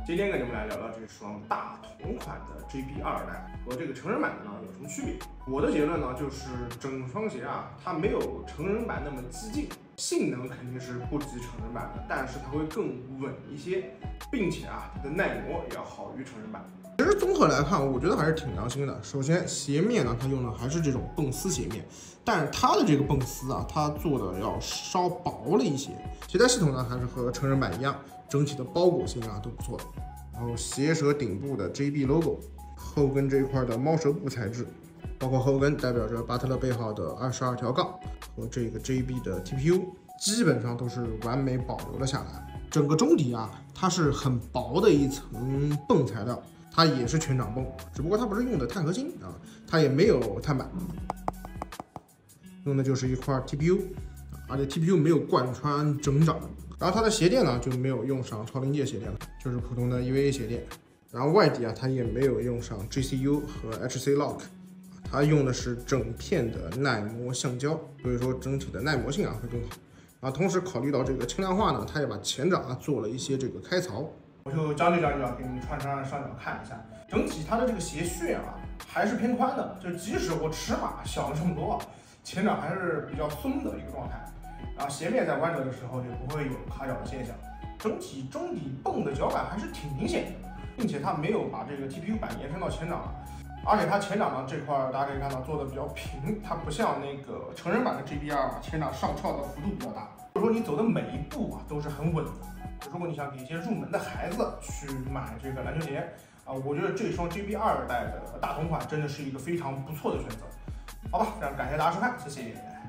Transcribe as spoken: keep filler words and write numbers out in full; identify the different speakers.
Speaker 1: 今天跟你们来聊聊这双大同款的 G B 二代和这个成人版的呢有什么区别？我的结论呢就是整双鞋啊，它没有成人版那么激进，性能肯定是不及成人版的，但是它会更稳一些，并且啊，它的耐磨也要好于成人版。其实综合来看，我觉得还是挺良心的。首先，鞋面呢，它用的还是这种泵丝鞋面，但是它的这个泵丝啊，它做的要稍薄了一些。鞋带系统呢，还是和成人版一样，整体的包裹性啊都不错的。然后鞋舌顶部的 G B logo， 后跟这一块的猫舌布材质，包括后跟代表着巴特勒背号的二十二条杠和这个 G B 的 T P U， 基本上都是完美保留了下来。整个中底啊，它是很薄的一层泵材料。它也是全掌泵，只不过它不是用的钛合金啊，它也没有碳板，用的就是一块 T P U， 而且 T P U 没有贯穿整掌。然后它的鞋垫呢就没有用上超临界鞋垫了，就是普通的 E V A 鞋垫。然后外底啊，它也没有用上 G C U 和 H C Lock， 它用的是整片的耐磨橡胶，所以说整体的耐磨性啊会更好。啊，同时考虑到这个轻量化呢，它也把前掌啊做了一些这个开槽。我就将就将就啊，给你们穿上上脚看一下，整体它的这个鞋楦啊还是偏宽的，就即使我尺码小了这么多啊，前掌还是比较松的一个状态。然后鞋面在弯折的时候就不会有卡脚的现象，整体中底泵的脚感还是挺明显的，并且它没有把这个 T P U 板延伸到前掌，而且它前掌呢这块大家可以看到做的比较平，它不像那个成人版的 G B 二前掌上翘的幅度比较大，所以说你走的每一步啊都是很稳的。如果你想给一些入门的孩子去买这个篮球鞋啊，我觉得这双 G B 二代的大同款真的是一个非常不错的选择。好吧，非常感谢大家收看，谢谢。